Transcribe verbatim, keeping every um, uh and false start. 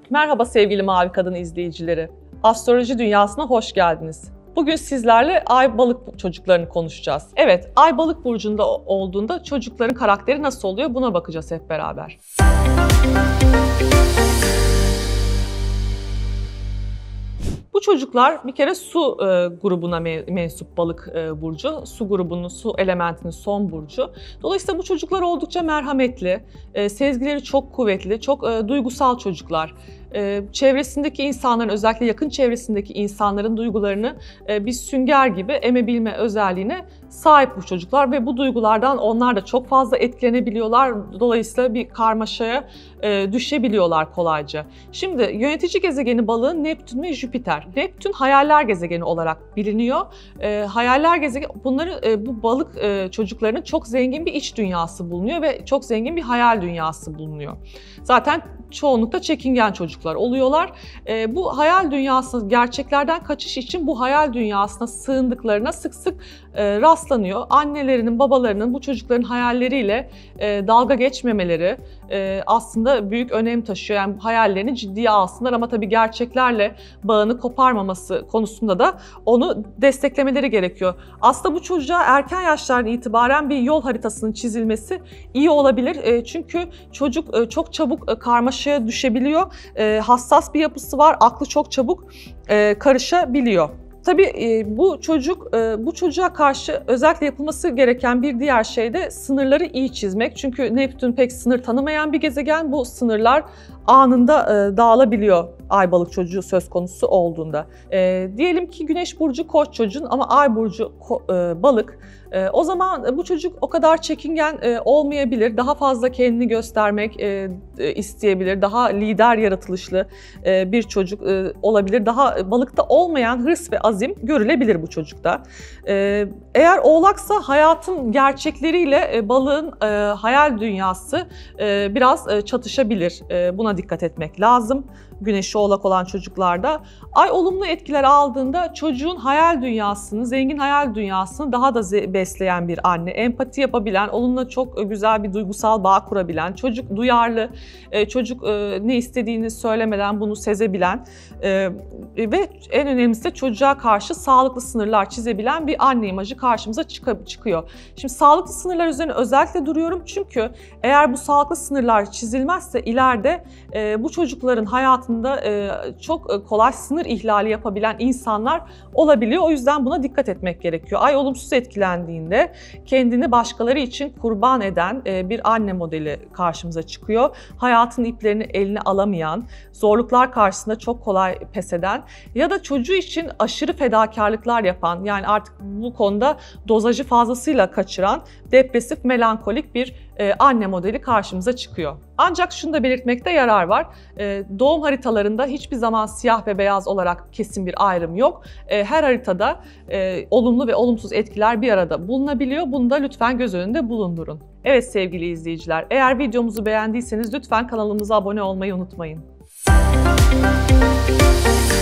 Merhaba sevgili Mavi Kadın izleyicileri. Astroloji dünyasına hoş geldiniz. Bugün sizlerle Ay Balık çocuklarını konuşacağız. Evet, Ay Balık burcunda olduğunda çocukların karakteri nasıl oluyor buna bakacağız hep beraber. Bu çocuklar bir kere su e, grubuna mensup balık e, burcu. Su grubunun, su elementinin son burcu. Dolayısıyla bu çocuklar oldukça merhametli, e, sezgileri çok kuvvetli, çok e, duygusal çocuklar. E, çevresindeki insanların, özellikle yakın çevresindeki insanların duygularını e, bir sünger gibi emebilme özelliğine sahip bu çocuklar ve bu duygulardan onlar da çok fazla etkilenebiliyorlar. Dolayısıyla bir karmaşaya e, düşebiliyorlar kolayca. Şimdi yönetici gezegeni balığın Neptün ve Jüpiter. Neptün hayaller gezegeni olarak biliniyor. E, hayaller gezegeni, bunları e, bu balık e, çocuklarının çok zengin bir iç dünyası bulunuyor ve çok zengin bir hayal dünyası bulunuyor. Zaten çoğunlukla çekingen çocuklar oluyorlar. E, bu hayal dünyasına, gerçeklerden kaçış için bu hayal dünyasına sığındıklarına sık sık e, rastlanıyor. Annelerinin, babalarının bu çocukların hayalleriyle e, dalga geçmemeleri e, aslında büyük önem taşıyor. Yani hayallerini ciddiye alsınlar ama tabii gerçeklerle bağını koparmaması konusunda da onu desteklemeleri gerekiyor. Aslında bu çocuğa erken yaşlardan itibaren bir yol haritasının çizilmesi iyi olabilir. E, çünkü çocuk e, çok çabuk e, karmaşaya düşebiliyor. E, hassas bir yapısı var, aklı çok çabuk e, karışabiliyor. Tabii bu çocuk, bu çocuğa karşı özellikle yapılması gereken bir diğer şey de sınırları iyi çizmek. Çünkü Neptün pek sınır tanımayan bir gezegen. Bu sınırlar anında dağılabiliyor Ay Balık çocuğu söz konusu olduğunda. E, diyelim ki Güneş burcu Koç çocuğun ama Ay burcu e, Balık. E, o zaman bu çocuk o kadar çekingen e, olmayabilir. Daha fazla kendini göstermek e, e, isteyebilir. Daha lider yaratılışlı e, bir çocuk e, olabilir. Daha balıkta olmayan hırs ve azim görülebilir bu çocukta. E, eğer Oğlaksa hayatın gerçekleriyle e, balığın e, hayal dünyası e, biraz e, çatışabilir. E, buna dikkat etmek lazım. Güneşi Oğlak olan çocuklarda. Ay olumlu etkiler aldığında çocuğun hayal dünyasını, zengin hayal dünyasını daha da besleyen bir anne. Empati yapabilen, onunla çok güzel bir duygusal bağ kurabilen, çocuk duyarlı, çocuk ne istediğini söylemeden bunu sezebilen ve en önemlisi de çocuğa karşı sağlıklı sınırlar çizebilen bir anne imajı karşımıza çıkıyor. Şimdi sağlıklı sınırlar üzerine özellikle duruyorum çünkü eğer bu sağlıklı sınırlar çizilmezse ileride bu çocukların hayatında çok kolay sınır ihlali yapabilen insanlar olabiliyor. O yüzden buna dikkat etmek gerekiyor. Ay olumsuz etkilendiğinde kendini başkaları için kurban eden bir anne modeli karşımıza çıkıyor. Hayatın iplerini eline alamayan, zorluklar karşısında çok kolay pes eden ya da çocuğu için aşırı fedakarlıklar yapan, yani artık bu konuda dozajı fazlasıyla kaçıran, depresif, melankolik bir anne modeli karşımıza çıkıyor. Ancak şunu da belirtmekte yarar var. Doğum haritalarında hiçbir zaman siyah ve beyaz olarak kesin bir ayrım yok. Her haritada olumlu ve olumsuz etkiler bir arada bulunabiliyor. Bunu da lütfen göz önünde bulundurun. Evet sevgili izleyiciler, eğer videomuzu beğendiyseniz lütfen kanalımıza abone olmayı unutmayın.